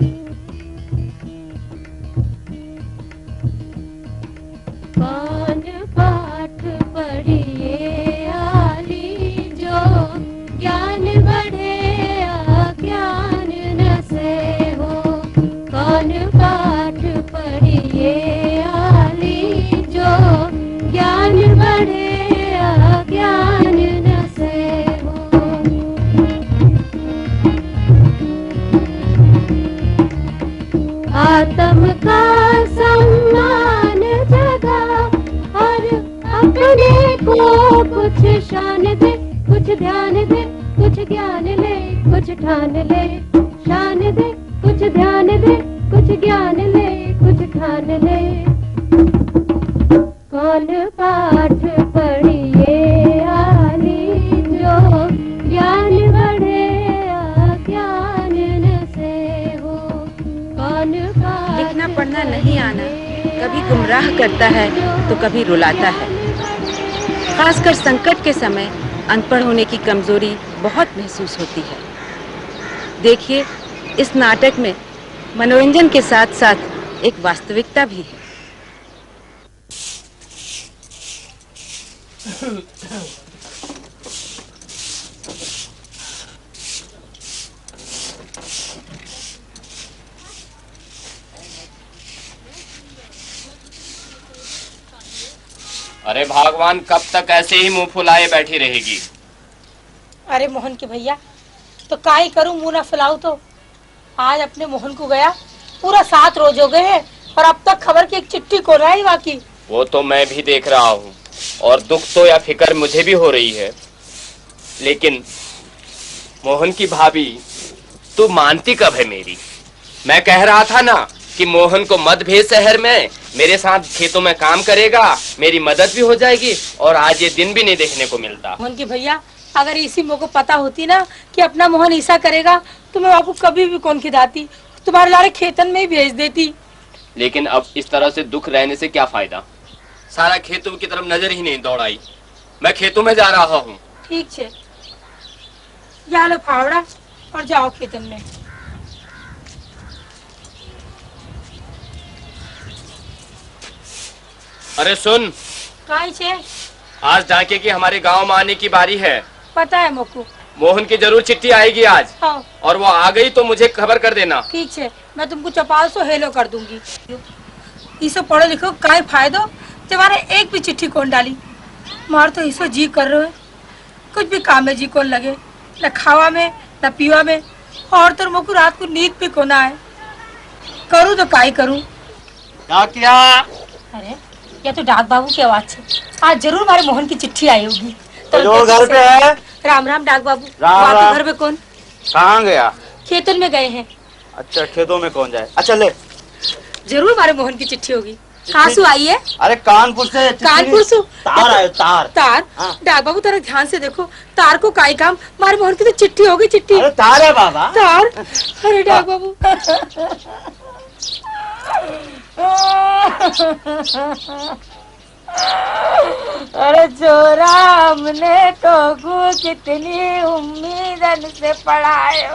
कौन पाठ पढ़िए आली जो ज्ञान बढ़े अज्ञान न से हो। कौन पाठ पढ़िए आली जो ज्ञान बढ़े अज्ञान न से हो। आत्म का सम्मान जगा और अपने को कुछ शान दे, कुछ ध्यान दे, कुछ ज्ञान ले, कुछ ठान ले। शान दे, कुछ ध्यान दे, कुछ ज्ञान ले, कुछ ठान ले। कौन पाठ पढ़िए आली जो ज्ञान बढ़े अज्ञान न से हो। कौन लिखना पढ़ना नहीं आना कभी गुमराह करता है तो कभी रुलाता है। खासकर संकट के समय अनपढ़ होने की कमजोरी बहुत महसूस होती है। देखिए, इस नाटक में मनोरंजन के साथ साथ एक वास्तविकता भी है। अरे भगवान, कब तक ऐसे ही मुंह फुलाए बैठी रहेगी? अरे मोहन के भैया, तो काहे करूं, मुंह ना फुलाऊं तो। आज अपने मोहन को गया पूरा 7 रोज हो गए हैं और अब तक खबर की एक चिट्ठी को रहा ही बाकी। वो तो मैं भी देख रहा हूँ और दुख तो या फिक्र मुझे भी हो रही है। लेकिन मोहन की भाभी, तू मानती कब है मेरी? मैं कह रहा था ना कि मोहन को मत भेज शहर में, मेरे साथ खेतों में काम करेगा, मेरी मदद भी हो जाएगी और आज ये दिन भी नहीं देखने को मिलता। मोहन की भैया, अगर इसी मुझको पता होती ना कि अपना मोहन ऐसा करेगा तो मैं आपको कभी भी कौन खिदाती, तुम्हारे लारे खेतन में ही भेज देती। लेकिन अब इस तरह से दुख रहने से क्या फायदा? सारा खेतों की तरफ नजर ही नहीं दौड़ाई। मैं खेतों में जा रहा हूँ। ठीक है, या लो फावड़ा और जाओ खेतन में। अरे सुन, काहे छे? आज डाके की हमारे गांव में आने की बारी है। पता है मोको। मोहन की जरूर चिट्ठी आएगी आज। हाँ। और वो आ गई तो मुझे खबर कर देना। ठीक है, मैं तुमको चपाल सो हेलो कर दूंगी। इसे पढ़ो लिखो काय फायदो, तुम्हारे एक भी चिट्ठी कौन डाली। मार तो इसो जी कर रहे हो, कुछ भी काम में जी कौन लगे, न खावा में न पीवा में, और तो मोको रात को नींद भी कोना है। करूँ तो काय करूँ। क्या? अरे ये तो डाक बाबू की आवाज है। आज जरूर हमारे मोहन की चिट्ठी आई होगी। तो घर पे है? राम राम डाक बाबू। राम राम। घर में कौन? कहाँ गया? खेतन में गए हैं। अच्छा, खेतों में कौन जाए? अच्छा ले, जरूर हमारे मोहन की चिट्ठी होगी। कहाँ से आई है? अरे कानपुर से। कानपुर से तार आयो, तार। तार? हाँ। डाक बाबू तेरा ध्यान से देखो, तार को काई काम, हमारे मोहन की तो चिट्ठी होगी। चिट्ठी? अरे तार है बाबा। तार? अरे डाक बाबू। अरे चोरा, हमने तो कितनी उम्मीदन से पढ़ायो,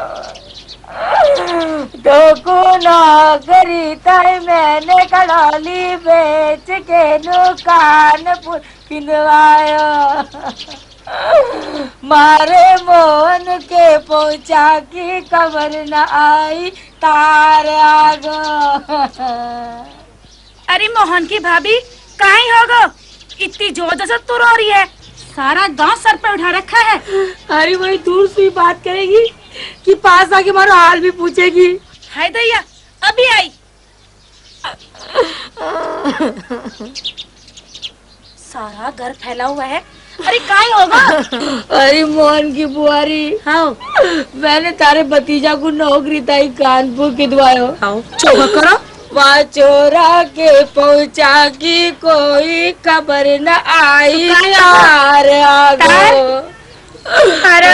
तो नौकरी तय मैंने कड़ौली बेच के कानपुर पिनवायो। मारे मोहन के पहुंचा की खबर न आई, तार आगो। अरे मोहन की भाभी, कहीं होगो? इतनी जोर से तो रो रही है, सारा गांव सर पे उठा रखा है। अरे वही दूर से बात करेगी कि पास आके हमारा हाल भी पूछेगी। हाय दैया, अभी आई। सारा घर फैला हुआ है। अरे कहीं होगा? अरे मोहन की बुआरी। हाँ। मैंने तारे भतीजा को नौकरी ताई कानपुर की दुआयो। हाँ। चोगा करो। वहाँ चोरा के पहुँचा की कोई खबर न आई, तार आगो। अरे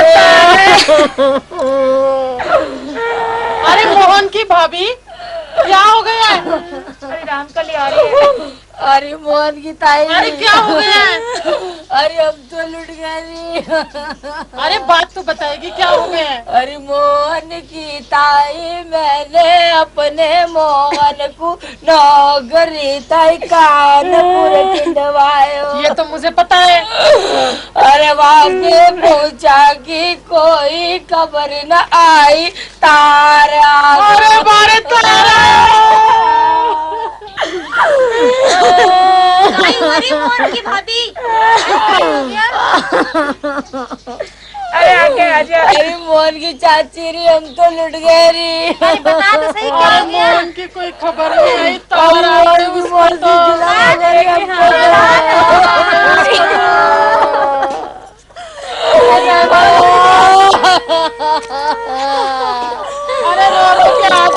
अरे मोहन की भाभी, क्या हो गया? अरे राम का ले आ रही है। अरे मोहन की ताई, अरे क्या हो गया? अरे अब तो लुट गई। अरे बात तो बताएगी, क्या हो गया? अरे मोहन की ताई मैंने अपने मोहन को नौकरी ताई कानपुर खिंडवायो। ये तो मुझे पता है। अरे वहाँ के पूछा कि कोई खबर न आई, तारा अरे बारे मोहन की भाभी। अरे आके आजा। अरे मोहन की चाची री, हम तो लुट गए री। बता तो सही क्या हो गया? मोहन की कोई खबर नहीं आई, तारा उसको तो अरे रो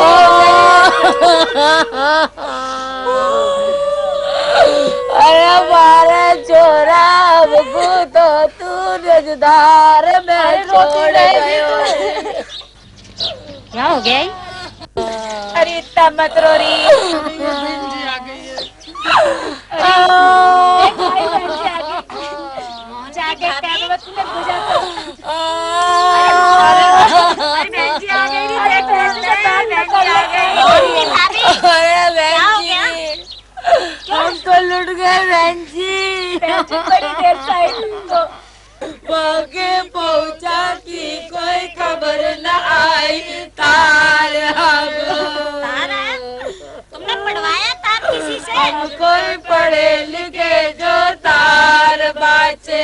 अरे मारे छोरा, हमको तो तू रजदार में छोड़ गयो। क्या हो गया? अरे इतना मत रो रही। आ गई है। जाके पैर में तूने बुझा हम तो लुट गए बहन जी। बड़ी देर से आगे पहुंचा कि कोई खबर न आई, तार तुमने पढ़वाया तार किसी से? कोई पढ़े लिखे जो तार बाचे।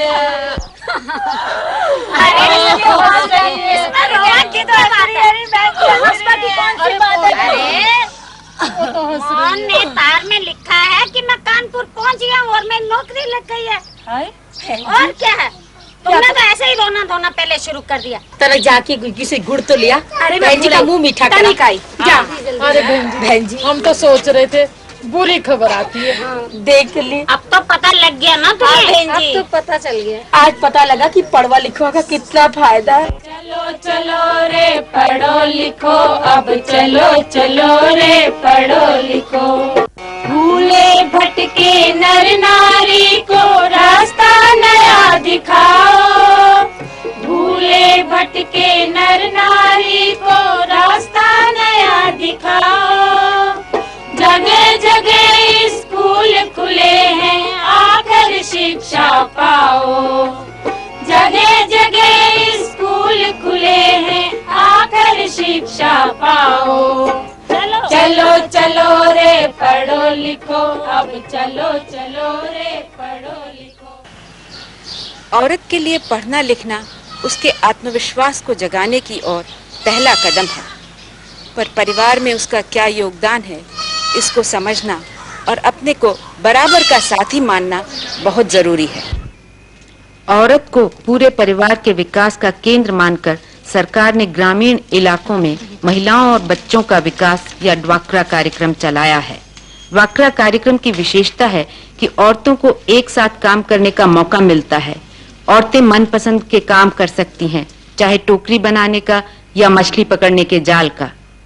मोहन ने तार में लिखा है कि मैं कानपुर पहुंच गया हूँ और मैं नौकरी लग गई है। और क्या है? तुमने तो ऐसे ही रोना धोना पहले शुरू कर दिया। तरह जाके किसी गुड़ तो लिया। अरे बहन जी का मुंह मीठा करा। जा। अरे बहन जी, हम तो सोच रहे थे बुरी खबर आती है। देख ली। अब तो पता लग गया ना तुम्हें? बहन जी, अब तो पता चल गया। आज पता लगा कि पढ़वा लिखवा का कितना फायदा है। चलो चलो रे पढ़ो लिखो, अब चलो चलो रे पढ़ो लिखो। भूले भटके नर नारी को रास्ता नया दिखाओ। भूले भटके नर नारी को रास्ता नया दिखाओ। जगह जगह स्कूल खुले हैं, आकर शिक्षा पाओ। जगह जगह स्कूल खुले हैं, आकर शिक्षा पाओ। चलो चलो रे पढ़ो लिखो, अब चलो चलो रे पढ़ो लिखो। औरत के लिए पढ़ना लिखना उसके आत्मविश्वास को जगाने की ओर पहला कदम है, पर परिवार में उसका क्या योगदान है इसको समझना और अपने को बराबर का साथी मानना बहुत जरूरी है। औरत को पूरे परिवार के विकास का केंद्र मानकर सरकार ने ग्रामीण इलाकों में महिलाओं और बच्चों का विकास या ड्वाक्रा कार्यक्रम चलाया है। ड्वाक्रा कार्यक्रम की विशेषता है कि औरतों को एक साथ काम करने का मौका मिलता है। औरतें मनपसंद के काम कर सकती हैं, चाहे टोकरी बनाने का या मछली पकड़ने के जाल का।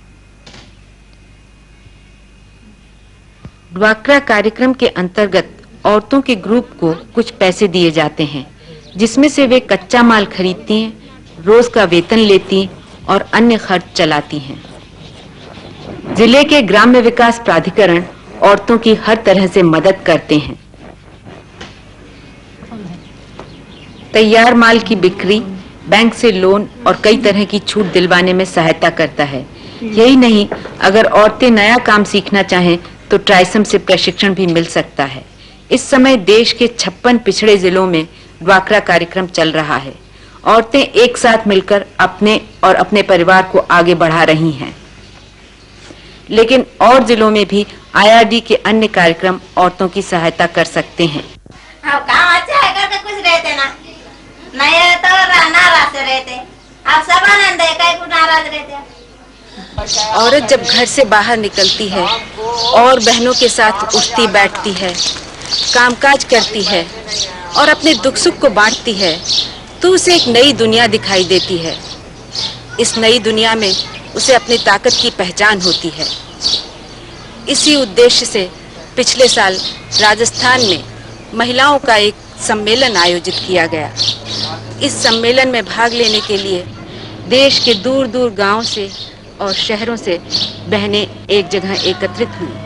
ड्वाक्रा कार्यक्रम के अंतर्गत औरतों के ग्रुप को कुछ पैसे दिए जाते हैं, जिसमें से वे कच्चा माल खरीदती हैं, रोज का वेतन लेती और अन्य खर्च चलाती हैं। जिले के ग्राम्य विकास प्राधिकरण औरतों की हर तरह से मदद करते हैं। तैयार माल की बिक्री, बैंक से लोन और कई तरह की छूट दिलवाने में सहायता करता है। यही नहीं, अगर औरतें नया काम सीखना चाहें तो ट्राइसम से प्रशिक्षण भी मिल सकता है। इस समय देश के 56 पिछड़े जिलों में ड्वाक्रा कार्यक्रम चल रहा है। औरतें एक साथ मिलकर अपने और अपने परिवार को आगे बढ़ा रही हैं। लेकिन और जिलों में भी IRD के अन्य कार्यक्रम औरतों की सहायता कर सकते हैं। काम अच्छा है करके कुछ रहते ना, नहीं रहता और नाराज से रहते। आप सब आनंद है, कहीं को नाराज रहते। औरत जब घर से बाहर निकलती है और बहनों के साथ उठती बैठती है, कामकाज करती है और अपने दुख सुख को बांटती है, तो उसे एक नई दुनिया दिखाई देती है। इस नई दुनिया में उसे अपनी ताकत की पहचान होती है। इसी उद्देश्य से पिछले साल राजस्थान में महिलाओं का एक सम्मेलन आयोजित किया गया। इस सम्मेलन में भाग लेने के लिए देश के दूर दूर गांवों से और शहरों से बहनें एक जगह एकत्रित हुई।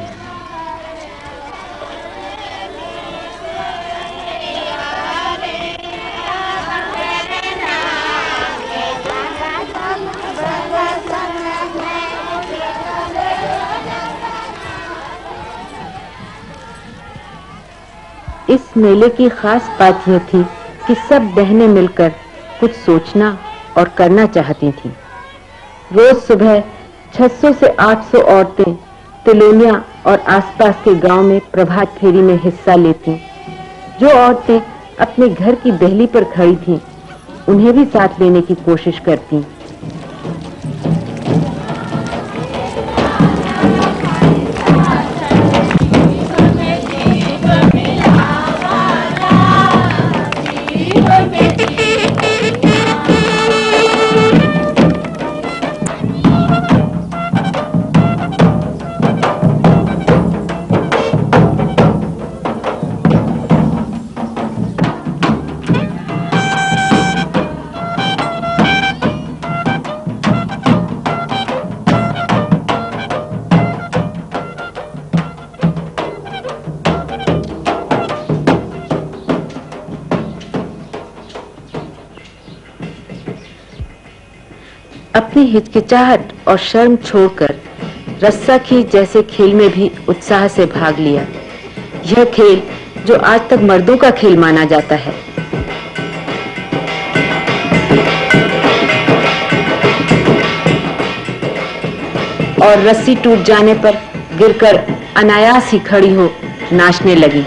इस मेले की खास बात यह थी कि सब बहनें मिलकर कुछ सोचना और करना चाहती थीं। रोज सुबह 600 से 800 औरतें तिलोनिया और आसपास के गांव में प्रभात फेरी में हिस्सा लेती। जो औरतें अपने घर की दहली पर खड़ी थीं, उन्हें भी साथ लेने की कोशिश करती। अपनी हिचकिचाहट और शर्म छोड़कर रस्सा खींच जैसे खेल में भी उत्साह से भाग लिया। यह खेल जो आज तक मर्दों का खेल माना जाता है। और रस्सी टूट जाने पर गिरकर अनायास ही खड़ी हो नाचने लगी।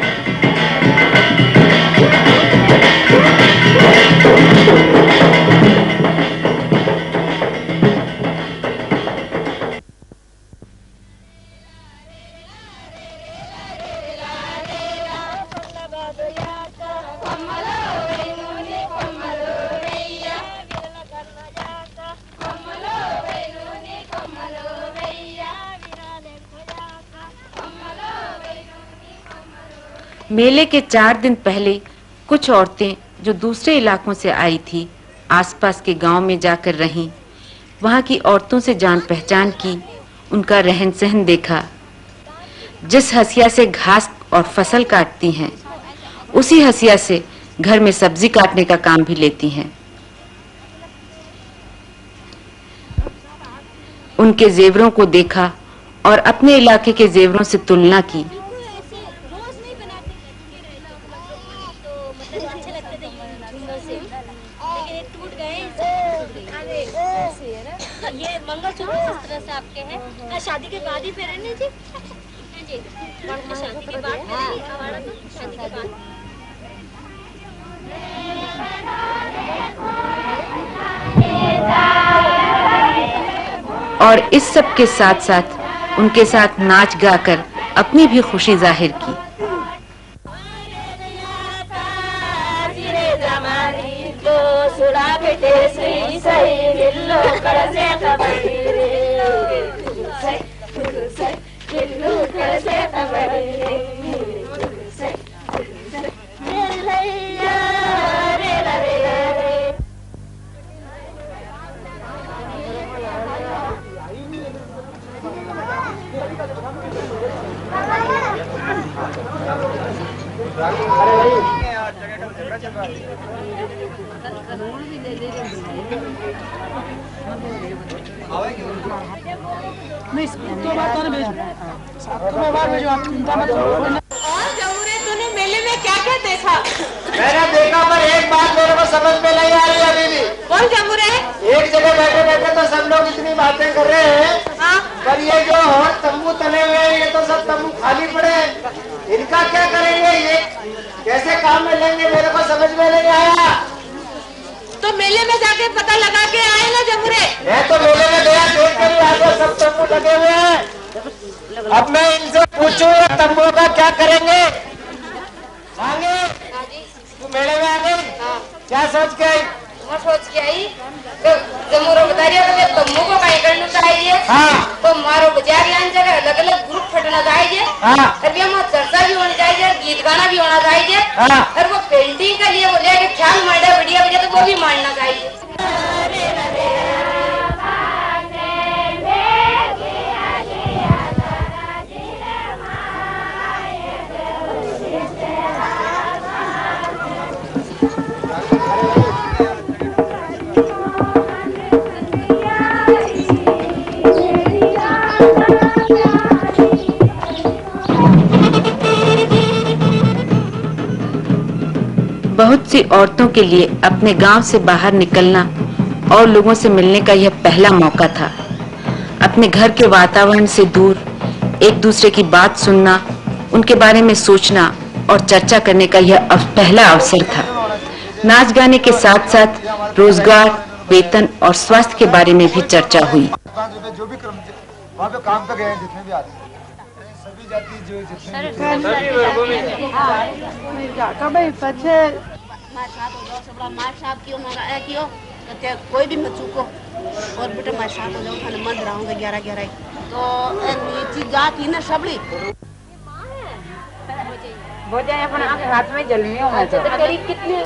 मेले के 4 दिन पहले कुछ औरतें जो दूसरे इलाकों से आई थी, आसपास के गांव में जाकर रहीं। वहां की औरतों से जान पहचान की, उनका रहन सहन देखा। जिस हसिया से घास और फसल काटती हैं, उसी हसिया से घर में सब्जी काटने का काम भी लेती हैं। उनके जेवरों को देखा और अपने इलाके के जेवरों से तुलना की। ये मंगलसूत्र इस तरह से आपके हैं, शादी के बाद ही पहनने जी। जी शादी के बाद हमारा तो शादी के बाद। और इस सब के साथ साथ उनके साथ नाच गाकर अपनी भी खुशी जाहिर की। तूने मेले में क्या क्या देखा? मैंने देखा पर एक बात मेरे को समझ में नहीं आ रही अभी भी। कौन जमुरे? एक जगह बैठे बैठे तो सब लोग इतनी बातें कर रहे हैं, हाँ? पर ये जो तंबू तले हुए हैं, ये तो सब तंबू खाली पड़े हैं। इनका क्या करेंगे? ये कैसे काम में लेंगे? मेरे को समझ में नहीं आया। तो मेले में जाके पता लगा के आए ना जमुरे? मैं तो मेले में गया, देख कर ही आ गया, सब तंबू लगे हुए हैं। अब मैं इनसे पूछूं तंबू का क्या करेंगे? आगे तू मेले में आ गई, क्या सोच के आई? मैं सोच के आई तो जमुरे बता रही है तो तंबू को कहीं करना चाहिए। हाँ। तो मारो बाजार जगह अलग अलग ग्रुप फटना चाहिए। हाँ। अभी हम चर्चा भी होनी चाहिए, गीत गाना भी होना चाहिए। और वो पेंटिंग के लिए वो लेके ख्याल मांडा बढ़िया बढ़िया, तो वो भी मानना चाहिए। बहुत सी औरतों के लिए अपने गांव से बाहर निकलना और लोगों से मिलने का यह पहला मौका था। अपने घर के वातावरण से दूर एक दूसरे की बात सुनना, उनके बारे में सोचना और चर्चा करने का यह पहला अवसर था। नाच गाने के साथ साथ रोजगार, वेतन और स्वास्थ्य के बारे में भी चर्चा हुई। जो भी वहाँ पे काम पे गए हैं, जितने भी आदमी सभी जाति जो कोई भी मत चूको और बेटा मैं साथ हो जाऊँ, खाने मंद रहूँगा 11-11 तो नीची जाती ना सबड़ी वो जाए अपने हाथ में जलनी हो। मैं तो करीब कितने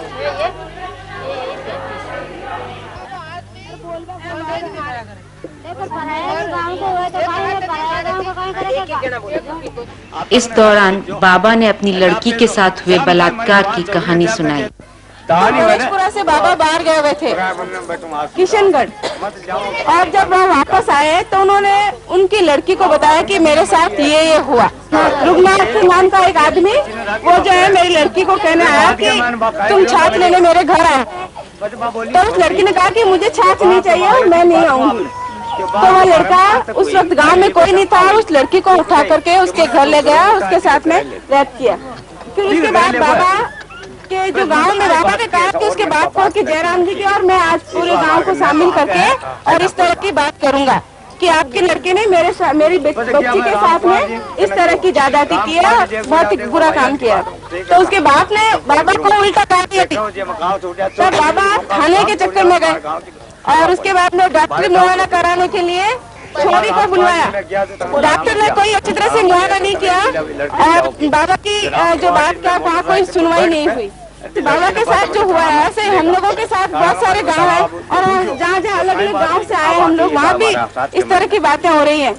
इस दौरान बाबा ने अपनी लड़की के साथ हुए बलात्कार की कहानी सुनाई। भोजपुरा से बाबा बाहर गए हुए थे किशनगढ़, और जब वह वापस आए तो उन्होंने उनकी लड़की को बताया कि मेरे साथ ये हुआ। रुगनाथ नाम का एक आदमी वो जो है मेरी लड़की को कहने आया कि तुम छाछ लेने मेरे घर आए, तो उस लड़की ने कहा कि मुझे छाछ नहीं चाहिए, मैं नहीं आऊंगी। तो वह लड़का उस वक्त गांव में कोई नहीं था, उस लड़की को उठा करके उसके घर ले गया, उसके साथ में रेप किया। फिर उसके बाद बाबा के जो गांव में बाबा ने कहा कि उसके बाद को कि जयराम जी की, और मैं आज पूरे गांव को शामिल करके और इस तरह की बात करूंगा कि आपकी लड़के ने मेरी बच्ची के साथ में इस तरह की ज्यादती की है, बहुत ही बुरा काम किया। तो उसके बाप ने बाबा को उल्टा कहा दिया, तब बाबा खाने के चक्कर में गए और उसके बाद में डॉक्टरी मुआयना कराने के लिए छोरी को बुलवाया। डॉक्टर ने कोई अच्छी तरह से मुआयना नहीं किया और बाबा की जो बात का वहाँ कोई सुनवाई नहीं हुई। तो बाबा के साथ जो हुआ है, ऐसे हम लोगों के साथ बहुत सारे गांव हैं और जहाँ जहाँ अलग अलग गांव से आए हम लोग, वहाँ भी इस तरह की बातें हो रही हैं।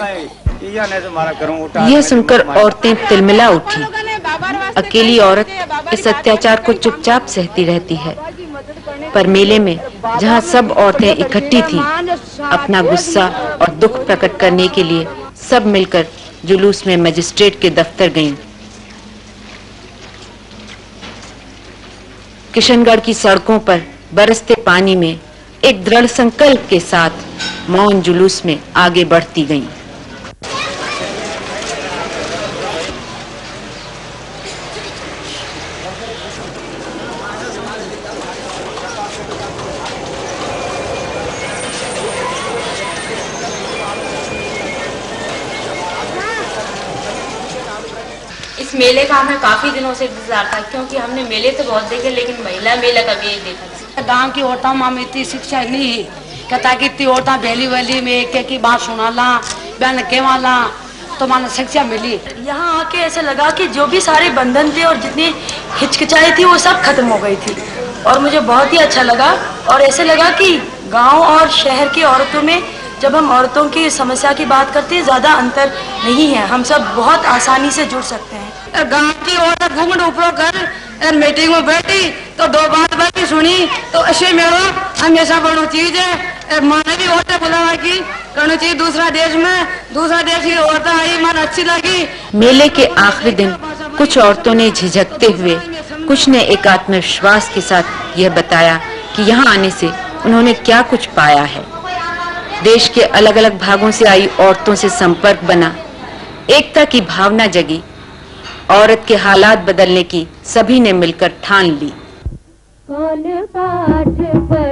यह सुनकर औरतें तिलमिला उठी। अकेली औरत इस अत्याचार को चुपचाप सहती रहती है, पर मेले में जहाँ सब औरतें इकट्ठी थीं, अपना गुस्सा और दुख प्रकट करने के लिए सब मिलकर जुलूस में मजिस्ट्रेट के दफ्तर गईं। किशनगढ़ की सड़कों पर बरसते पानी में एक दृढ़ संकल्प के साथ मौन जुलूस में आगे बढ़ती गईं। इस मेले का हमें काफी दिनों से इंतजार था, क्योंकि हमने मेले तो बहुत देखे लेकिन महिला मेला कभी नहीं देखा था। गांव की औरतों में इतनी शिक्षा नहीं है कहता कि इतनी औरतें बेली वेली में एक की बात सुनाला बहन केवाला, तो मानो शिक्षा मिली। यहाँ आके ऐसा लगा कि जो भी सारे बंधन थे और जितनी हिचकिचाई थी वो सब खत्म हो गई थी, और मुझे बहुत ही अच्छा लगा। और ऐसे लगा कि गाँव और शहर की औरतों में जब हम औरतों की समस्या की बात करते हैं ज्यादा अंतर नहीं है, हम सब बहुत आसानी से जुड़ सकते हैं। गांव की औरत घूंघट ऊपर कर मीटिंग में बैठी तो दो बात बाकी सुनी, तो ऐसे मेरा हमेशा बड़ो चीज है। माने भी औरतें बुलावा की करनी चाहिए, दूसरा देश की औरतें आई मन अच्छी लगी। मेले के आखिरी दिन कुछ औरतों ने झिझकते हुए, कुछ ने एक आत्मविश्वास के साथ यह बताया कि यहाँ आने से उन्होंने क्या कुछ पाया है। देश के अलग अलग भागों से आई औरतों से संपर्क बना, एकता की भावना जगी, औरत के हालात बदलने की सभी ने मिलकर ठान ली। कौन पाठ पर